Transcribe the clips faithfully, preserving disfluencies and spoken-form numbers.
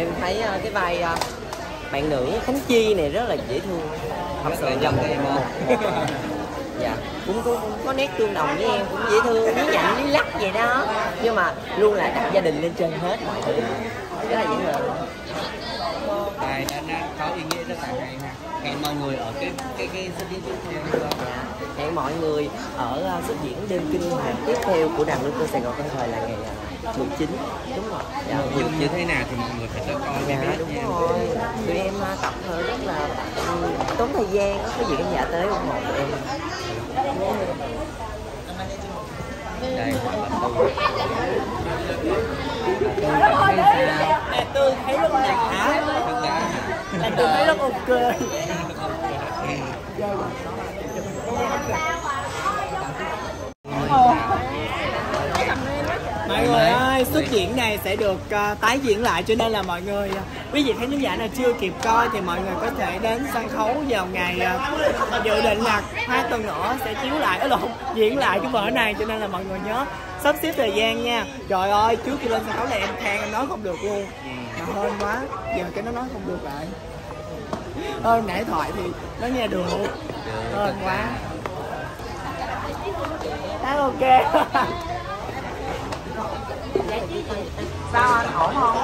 Em thấy uh, cái vai uh, bạn nữ Khánh Chi này rất là dễ thương, thật sự là một một dạ cũng, cũng cũng có nét tương đồng với em, cũng dễ thương, lý nhảnh lý lắc vậy đó, nhưng mà luôn là đặt gia đình lên trên hết mọi thứ, rất là dễ thương. Này nó có ý nghĩa rất là hay ha. Hẹn mọi người ở cái cái cái xuất diễn tiếp theo. Dạ. Hẹn mọi người ở uh, xuất diễn đêm kinh hoàng tiếp theo của Đoàn Lương Cơ Sài Gòn Tân Thời là ngày uh, mười chín, đúng rồi. Dạ, như, như thế nào thì mọi người phải tới coi. Dạ, biết đúng nha. rồi. Tụi em uh, tập rất là um, tốn thời gian, có gì khán giả tới ủng hộ tụi em. Đây hoặc là tôi. Tôi thấy rất là là tôi thấy rất ok. Mọi người ơi, xuất diễn này sẽ được uh, tái diễn lại, cho nên là mọi người, uh, quý vị khán giả nào chưa kịp coi thì mọi người có thể đến sân khấu vào ngày uh, dự định là hai tuần nữa sẽ chiếu lại, ở lộn diễn lại cái vở này, cho nên là mọi người nhớ sắp xếp thời gian nha. Trời ơi, trước khi lên sân khấu là em than em nói không được luôn, mà hên quá, giờ cái nó nói không được lại. Ơ nãy thoại thì nó nghe được, hên quá. Đó, ok. Sao anh ổn không?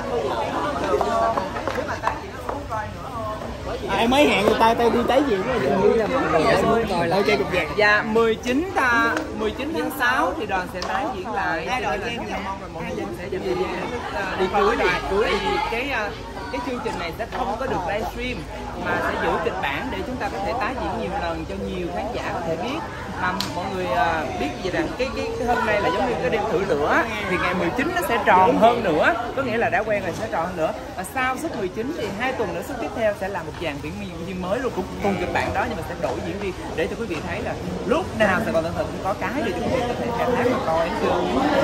À, em mới hẹn người ta tay đi tái diễn rồi. Ok cục vậy. Dạ mười chín ta mười chín tháng sáu thì đoàn sẽ tái diễn lại. Hai đội rất là mong là mọi người sẽ dành thời gian đi cuối đoàn. Tại vì cái cái chương trình này sẽ không có được livestream mà sẽ giữ kịch bản để chúng ta có thể tái diễn nhiều lần cho nhiều khán giả có thể biết. Mà mọi người uh, biết gì rằng cái, cái cái hôm nay là giống như cái đêm thử lửa, thì ngày mười chín nó sẽ tròn hơn nữa, có nghĩa là đã quen rồi sẽ tròn hơn nữa. Và sau suất mười chín thì hai tuần nữa suất tiếp theo sẽ là một dàn diễn viên mới luôn, cũng cùng kịch bản đó nhưng mà sẽ đổi diễn viên để cho quý vị thấy là lúc nào Sài Gòn Tân Thời cũng có cái để cho quý vị có thể khai thác và coi được.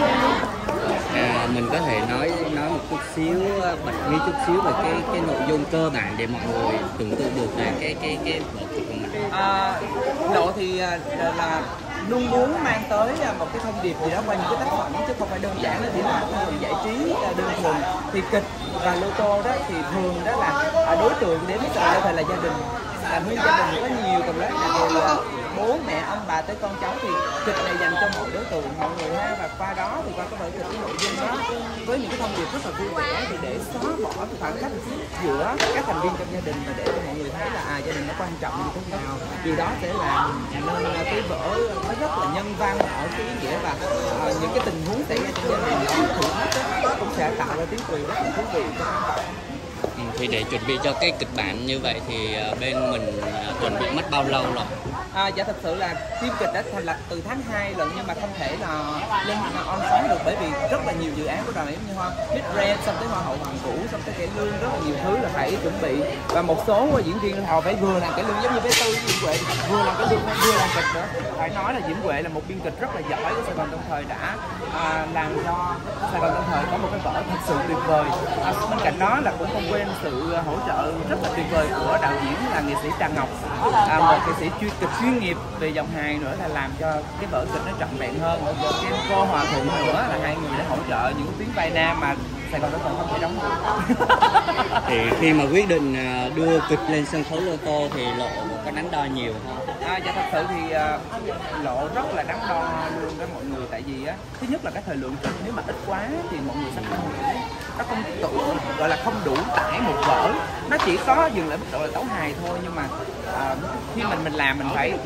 À, mình có thể nói nói một chút xíu, bật mí chút xíu về cái cái nội dung cơ bản để mọi người tưởng tượng được là cái cái cái vở kịch của mình. À, Lộ thì là, là luôn muốn mang tới một cái thông điệp gì đó qua những cái tác phẩm, chứ không phải đơn giản là chỉ là giải trí đơn thuần. Thì kịch và lô tô đó thì thường đó là đối tượng đến với Sài Gòn Tân Thời là gia đình, là nguyên gia đình có nhiều tầng lớp là từ bố mẹ ông bà tới con cháu, thì kịch này dành cho mọi đối tượng mọi người ha. Và qua đó thì qua cái vở kịch, cái nội dung đó với những cái thông điệp rất là vui vẻ thì để xóa bỏ cái khoảng cách giữa các thành viên trong gia đình và để cho mọi người thấy là à gia đình nó quan trọng như thế nào. Điều đó sẽ làm nên cái vở nó rất là nhân văn ở cái ý nghĩa, và à, những cái tình huống xảy ra trong gia đình nó thử thách nó cũng sẽ tạo ra tiếng cười rất là thú vị cho các bạn. Ừ, thì để chuẩn bị cho cái kịch bản như vậy thì bên mình chuẩn bị mất bao lâu rồi? À, dạ thật sự là team kịch đã thành lập từ tháng hai lần, nhưng mà không thể là lên on sóng được bởi vì rất là nhiều dự án của đoàn, như hoa Mid Red, xong tới hoa hậu Hoàng Vũ, xong tới cải lương, rất là nhiều thứ là phải chuẩn bị. Và một số diễn viên họ phải vừa làm cải lương giống như bé Tư, Diễn Huệ vừa làm cải lương vừa làm kịch nữa. Phải nói là Diễn Huệ là một biên kịch rất là giỏi của Sài Gòn Tân Thời, đã à, làm cho Sài Gòn Tân Thời có một cái vở thật sự tuyệt vời. À, bên cạnh đó là cũng không quên sự hỗ trợ rất là tuyệt vời của đạo diễn là nghệ sĩ Trà Ngọc, à, một nghệ sĩ chuyên kịch chuyên nghiệp về dòng hài nữa, là làm cho cái vở kịch nó trọn vẹn hơn. Cái cô Hòa Thuận nữa là hai người đã hỗ trợ những tuyến vai nam mà Sài Gòn Tân Thời không thể đóng được. Thì khi mà quyết định đưa kịch lên sân khấu lô tô thì Lộ có đắn đo nhiều không? À, dạ thật sự thì uh, Lộ rất là đắn đo luôn với mọi người, tại vì á thứ nhất là cái thời lượng kịch nếu mà ít quá thì mọi người sẽ không hiểu, nó không đủ, gọi là không đủ tải một vở, nó chỉ có dừng lại mức độ là tấu hài thôi. Nhưng mà uh, khi mình mình làm mình phải,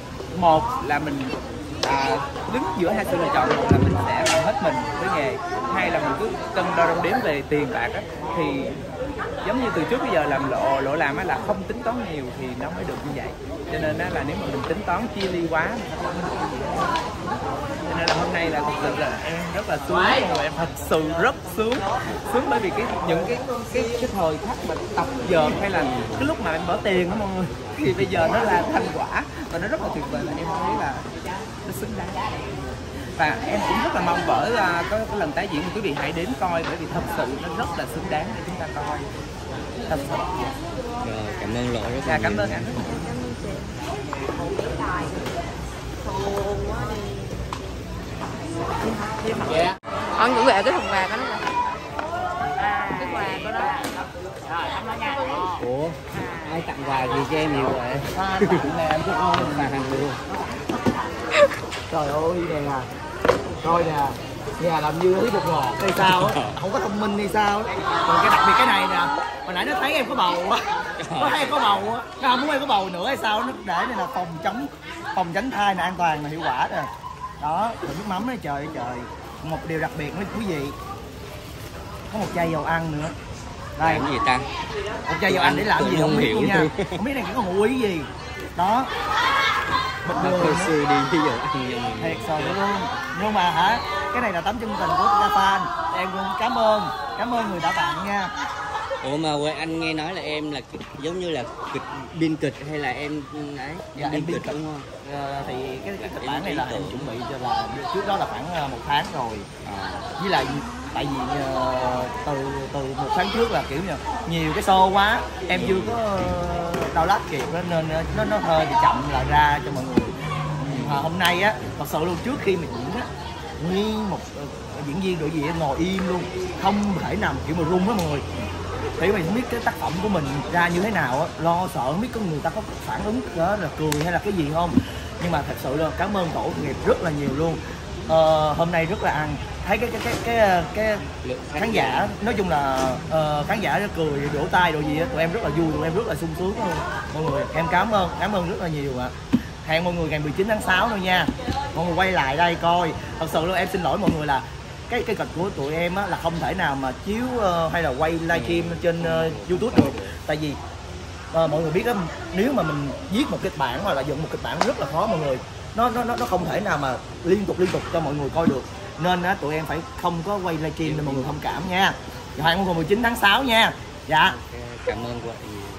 một là mình à, đứng giữa hai sự lựa chọn, một là mình sẽ làm hết mình với nghề, hai là mình cứ cân đo đong đếm về tiền bạc á, thì giống như từ trước bây giờ làm lộ lộ làm á là không tính toán nhiều thì nó mới được như vậy. Cho nên á là nếu mà mình tính toán chia ly quá, cho nên là hôm nay là thực sự là em rất là sướng, và em thật sự rất sướng sướng bởi vì cái những cái cái cái thời khắc mà tập dượt hay là cái lúc mà em bỏ tiền đó mọi người, thì bây giờ nó là thành quả và nó rất là tuyệt vời, là em thấy là nó xứng đáng. Và em cũng rất là mong vở uh, có cái lần tái diễn thì quý vị hãy đến coi, bởi vì thật sự nó rất là xứng đáng để chúng ta coi. Thật sự. Rồi, cảm ơn Lộ rất là nhiều. Cảm ơn anh. Con chuẩn bị cái thùng quà của nó. Cái quà của nó. Ủa ai tặng quà gì cho em nhiều vậy? À, tặng nè em cho con Mà hàng luôn. trời ơi nè nè coi nè nhà làm như thấy được ngọt hay sao á, không có thông minh hay sao á. Còn cái đặc biệt cái này nè, hồi nãy nó thấy em có bầu á, nó thấy em có bầu á, nó không muốn em có bầu nữa hay sao, nó để này là phòng chống phòng tránh thai là an toàn là hiệu quả nè. Đó, rồi nước mắm này trời ơi trời. Một điều đặc biệt nữa quý vị, có một chai dầu ăn nữa. Đây, Làm gì ta? một chai dầu ăn để làm Tôi gì không không biết hiểu luôn nha. luôn. Không biết này có ngụ ý gì. Đó. Bịch Nó đường hồi nữa. xưa đi bây giờ ăn cho mình. Thiệt rồi luôn. Nhưng mà hả, cái này là tấm chân tình của Gia Fan. Em cũng cảm ơn, cảm ơn người đã tặng nha. Ủa mà quê anh nghe nói là em là giống như là kịch biên kịch hay là em ấy? Dạ, em biên biên kịch kịch. đúng không? Ờ, thì cái, cái kịch Em bản này là ý em tưởng. chuẩn bị cho là trước đó là khoảng ờ, một tháng rồi. À. Với lại tại vì ờ, từ từ một tháng trước là kiểu như nhiều cái show quá, em chưa có ờ, download kịp đó, nên nó nó hơi bị chậm là ra cho mọi người. À, hôm nay á, thật sự luôn trước khi mình diễn á, nguyên một ờ, diễn viên đội diện ngồi im luôn, không thể nào kiểu mà run đó mọi người. Tại vì không biết cái tác phẩm của mình ra như thế nào á, lo sợ không biết có người ta có phản ứng đó là cười hay là cái gì không. Nhưng mà thật sự là cảm ơn tổ nghiệp rất là nhiều luôn. Ờ, hôm nay rất là ăn, thấy cái cái cái cái cái, cái khán giả nói chung là uh, khán giả cười vỗ tay đồ gì á, tụi em rất là vui, tụi em rất là sung sướng luôn mọi người. Em cảm ơn cảm ơn rất là nhiều ạ. Hẹn mọi người ngày mười chín tháng sáu nữa nha, mọi người quay lại đây coi. Thật sự luôn em xin lỗi mọi người là cái cái kịch của tụi em á là không thể nào mà chiếu uh, hay là quay livestream trên uh, YouTube được. Tại vì uh, mọi người biết á, nếu mà mình viết một kịch bản hoặc là dựng một kịch bản rất là khó mọi người, nó nó nó không thể nào mà liên tục liên tục cho mọi người coi được, nên á tụi em phải không có quay livestream nên mọi người thông cảm nha. Hẹn mọi người mười chín tháng sáu nha. Dạ. Cảm ơn quá.